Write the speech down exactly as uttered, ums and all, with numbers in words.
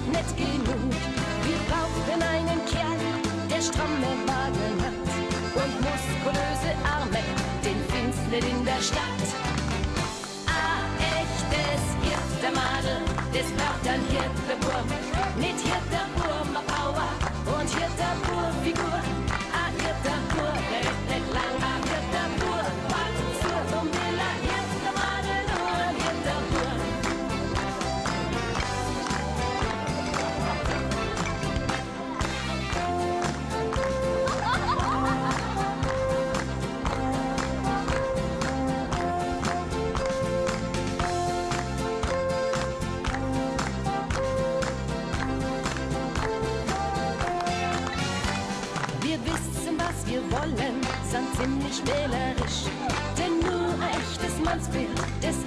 nicht genug. Wir brauchen einen Kerl, der stramme Magen hat und muskulöse Arme, den findest nicht in der Stadt. Ein echtes Hirtermadel, das braucht ein Hirterwurm, nicht Hirterwurm, a Power und Hirterwurm-Figur. Ein Hirterwurm, der ist nicht lang, ein Hirterwurm, warte zu, um will ein Hirtermadel nur ein Hirterwurm. Wir wissen, was wir wollen, sind ziemlich wählerisch. Denn nur ein echtes Mannsbild, das